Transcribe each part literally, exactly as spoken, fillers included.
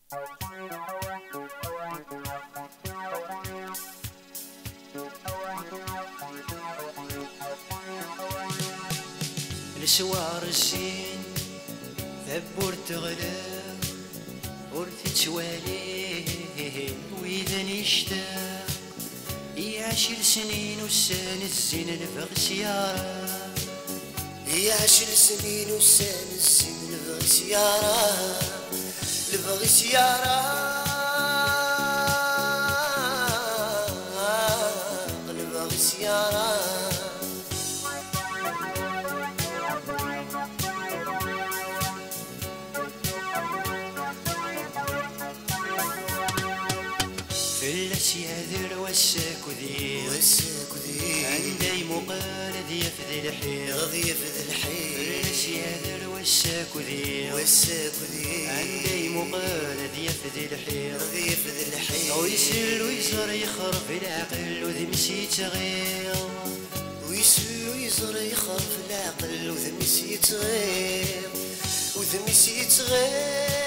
السوار الزين ثبور تغلق ورث توالي وإذا نشتاق يعشر سنين والسان الزين نبغ سيارة يعشر سنين والسان الزين نبغ سيارة نبغ سيارة نبغ سيارة فلاس يهذر والساك ذير والساك ذير عندي مقال ذي في الحير ذي في الحير فلاس يهذر والساك ذير والساك ذير عندي مقال ذي في الحير ذي في الحير ويسل ويزر يخرف العقل وذمسي تغير ويسل ويزر يخرف العقل وذمسي يتغير وذمسي يتغير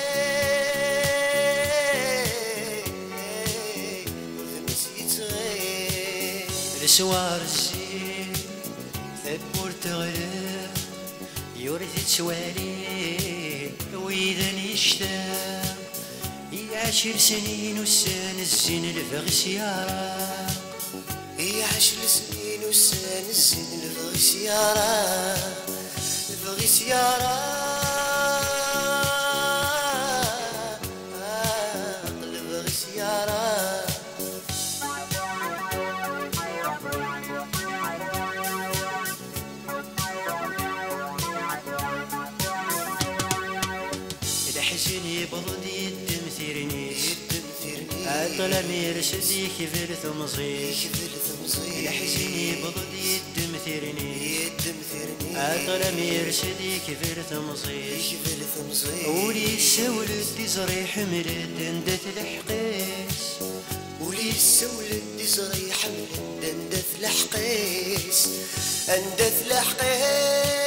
السوار الزين ثبور تغلق يورث توالي وإذا نشتاق يعشر سنين والسان الزين نبغ سيارة يعشر سنين والسان الزين نبغ سيارة نبغ سيارة نبغ سيارة الحزن يبرد يدمثرني عطل ميرسدي كفر ثمزي الحزن يبرد يدمثرني عطل ميرسدي كفر ثمزي ولي السول الدزري حمل دندت الحقيس ولي السول الدزري حمل دندت الحقيس اندث الحقيس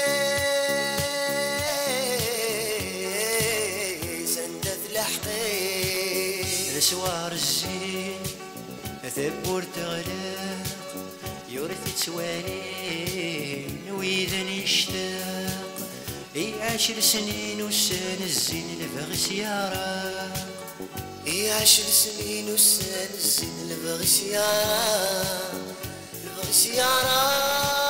السوار الزين ثبور تغلق يورث توالي وإذا نشتاق يعشر سنين والسان الزين نبغ سيارة يعشر سنين والسان الزين نبغ سيارة نبغ سيارة